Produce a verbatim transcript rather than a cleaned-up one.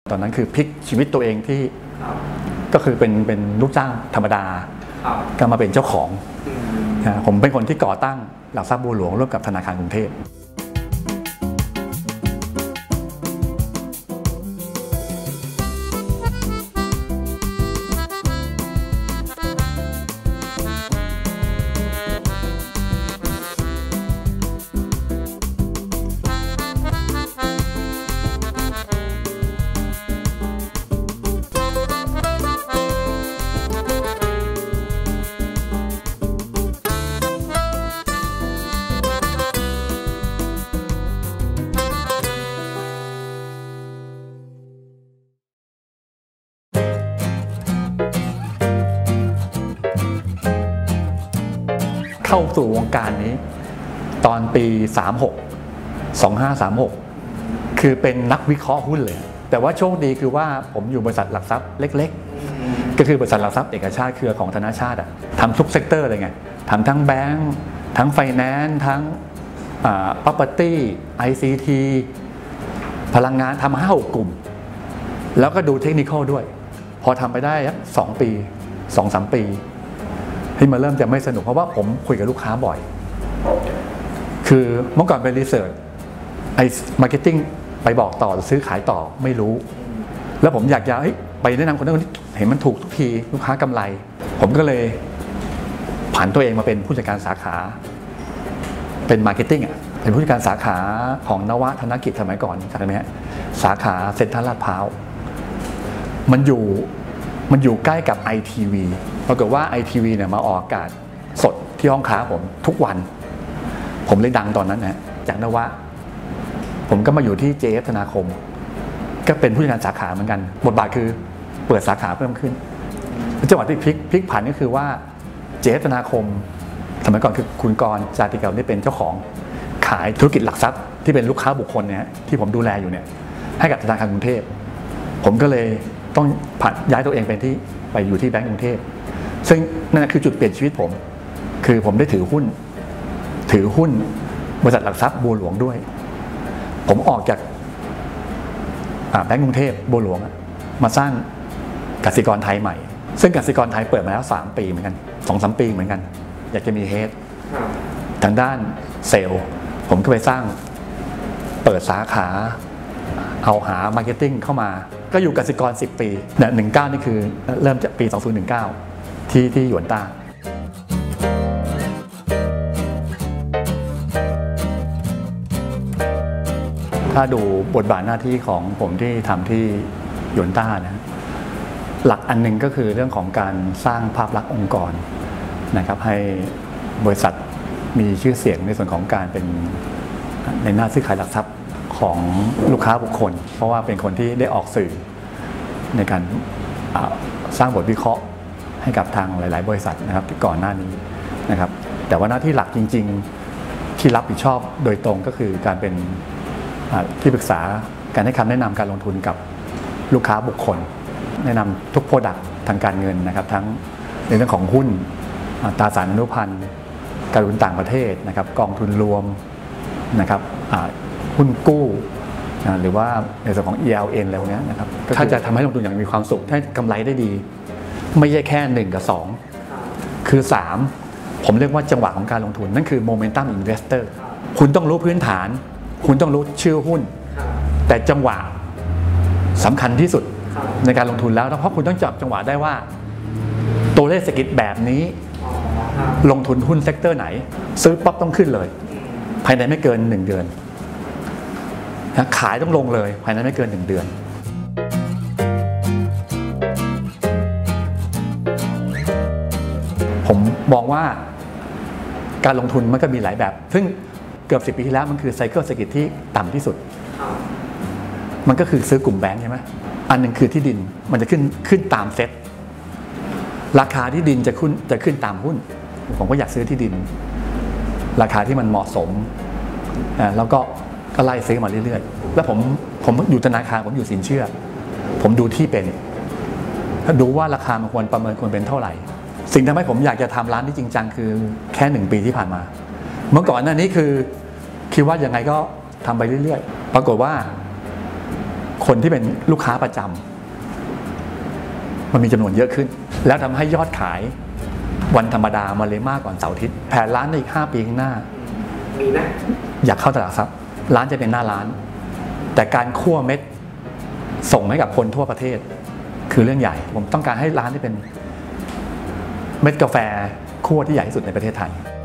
ตอนนั้นคือพลิกชีวิตตัวเองที่ก็คือเป็นเป็นลูกจ้างธรรมดาก็มาเป็นเจ้าของผมเป็นคนที่ก่อตั้งหลักทรัพย์บัวหลวงร่วมกับธนาคารกรุงเทพเข้าสู่วงการนี้ตอนปีสามหก สองห้าสามหกคือเป็นนักวิเคราะห์หุ้นเลยแต่ว่าโชคดีคือว่าผมอยู่บริษัทหลักทรัพย์เล็กๆก็คือบริษัทหลักทรัพย์เอกชาติเครือของธนาชาติอะทำทุกเซกเตอร์เลยไงทำทั้งแบงก์ทั้งไฟแนนซ์ทั้ง property ไอ ซี ที พลังงานทำห้าหกกลุ่มแล้วก็ดูเทคนิคด้วยพอทำไปได้สองปี สองสามปีที่มาเริ่มจะไม่สนุกเพราะว่าผมคุยกับลูกค้าบ่อยคือเมื่อก่อนเป็นรีเสิร์ชไอ้มาร์เก็ตติ้งไปบอกต่อซื้อขายต่อไม่รู้แล้วผมอยากจะไปแนะนำคนนั้นคนนี้เห็นมันถูกทุกทีลูกค้ากำไรผมก็เลยผันตัวเองมาเป็นผู้จัดการสาขาเป็นมาร์เก็ตติ้งอ่ะเป็นผู้จัดการสาขาของนวธนกิจสมัยก่อนจำได้ไหมฮะสาขาเซ็นทรัลลาดพร้าวมันอยู่มันอยู่ใกล้กับ ไอ ที วี ปรากฏว่า ไอ ที วี เนี่ยมาออกอากาศสดที่ห้องค้าผมทุกวันผมเลยดังตอนนั้นนะจากนวะผมก็มาอยู่ที่ เจ เอฟ ธนาคมก็เป็นผู้จัดการสาขาเหมือนกันบทบาทคือเปิดสาขาเพิ่มขึ้นจังหวะที่พลิกพลิกผันก็คือว่า เจ เอฟ ธนาคมสมัยก่อนคือคุณกรณ์จาติเก่าได้เป็นเจ้าของขายธุรกิจหลักทรัพย์ที่เป็นลูกค้าบุคคลเนี่ยที่ผมดูแลอยู่เนี่ยให้กับธนาคารกรุงเทพผมก็เลยต้องผันย้ายตัวเองไปที่ไปอยู่ที่แบงก์กรุงเทพซึ่งนั่นคือจุดเปลี่ยนชีวิตผมคือผมได้ถือหุ้นถือหุ้นบริษัทหลักทรัพย์บัวหลวงด้วยผมออกจากแบงก์กรุงเทพบัวหลวงมาสร้างกสิกรไทยใหม่ซึ่งกสิกรไทยเปิดมาแล้วสามปีเหมือนกัน สองสาม ปีเหมือนกันอยากจะมีเฮดทางด้านเซลล์ผมก็ไปสร้างเปิดสาขาเอาหามาร์เก็ตติ้งเข้ามาก็อยู่กสิกรสิบปีเนี่ยหนึ่งเก้านี่คือเริ่มจากปีสองพันสิบเก้าที่ที่หยวนต้าถ้าดูบทบาทหน้าที่ของผมที่ทำที่หยวนต้านะหลักอันหนึ่งก็คือเรื่องของการสร้างภาพลักษณ์องค์กรนะครับให้บริษัทมีชื่อเสียงในส่วนของการเป็นในหน้าซื้อขายหลักทรัพย์ของลูกค้าบุคคลเพราะว่าเป็นคนที่ได้ออกสื่อในการสร้างบทวิเคราะห์ให้กับทางหลายๆบริษัทนะครับที่ก่อนหน้านี้นะครับแต่ว่าหน้าที่หลักจริงๆที่รับผิดชอบโดยตรงก็คือการเป็นที่ปรึกษาการให้คำแนะนำการลงทุนกับลูกค้าบุคคลแนะนำทุกโปรดักต์ทางการเงินนะครับทั้งในเรื่องของหุ้นตราสารอนุพันธ์การลงทุนต่างประเทศนะครับกองทุนรวมนะครับหุ้นกู้หรือว่าในส่วนของ อี แอล เอ็น อะไรพวกนี้นะครับถ้าจะทำให้ลงทุนอย่างมีความสุขให้กำไรได้ดีไม่ใช่แค่หนึ่งกับสองคือสามผมเรียกว่าจังหวะของการลงทุนนั่นคือ Momentum Investor คุณต้องรู้พื้นฐานคุณต้องรู้ชื่อหุ้นแต่จังหวะสำคัญที่สุดในการลงทุนแล้วเพราะคุณต้องจับจังหวะได้ว่าตัวเลขเศรษฐกิจแบบนี้ลงทุนหุ้นเซกเตอร์ไหนซื้อปั๊บต้องขึ้นเลยภายในไม่เกินหนึ่งเดือนขายต้องลงเลยภายในไม่เกินหนึ่งเดือนผมมองว่าการลงทุนมันก็มีหลายแบบซึ่งเกือบสิบปีที่แล้วมันคือไซเคิลเศรษฐกิจที่ต่ำที่สุดมันก็คือซื้อกลุ่มแบงค์ใช่ไหมอันหนึ่งคือที่ดินมันจะขึ้นขึ้นตามเซ็ตราคาที่ดินจะขึ้นจะขึ้นตามหุ้นผมก็อยากซื้อที่ดินราคาที่มันเหมาะสมแล้วก็ก็ไล่ซื้อมาเรื่อยๆแล้วผมผมอยู่ธนาคารผมอยู่สินเชื่อผมดูที่เป็นดูว่าราคามันควรประเมินควรเป็นเท่าไหร่สิ่งที่ทำให้ผมอยากจะทำร้านที่จริงจังคือแค่หนึ่งปีที่ผ่านมาเมื่อก่อนหน้านี้คือคิดว่ายังไงก็ทำไปเรื่อยๆปรากฏว่าคคนที่เป็นลูกค้าประจำมันมีจำนวนเยอะขึ้นแล้วทำให้ยอดขายวันธรรมดามาเลยมากกว่าเสาร์อาทิตย์แผนร้านในอีกห้าปีข้างหน้ามีนะอยากเข้าตลาดทรัพย์ร้านจะเป็นหน้าร้านแต่การคั่วเม็ดส่งให้กับคนทั่วประเทศคือเรื่องใหญ่ผมต้องการให้ร้านที่เป็นเม็ดกาแฟคั่วที่ใหญ่ที่สุดในประเทศไทย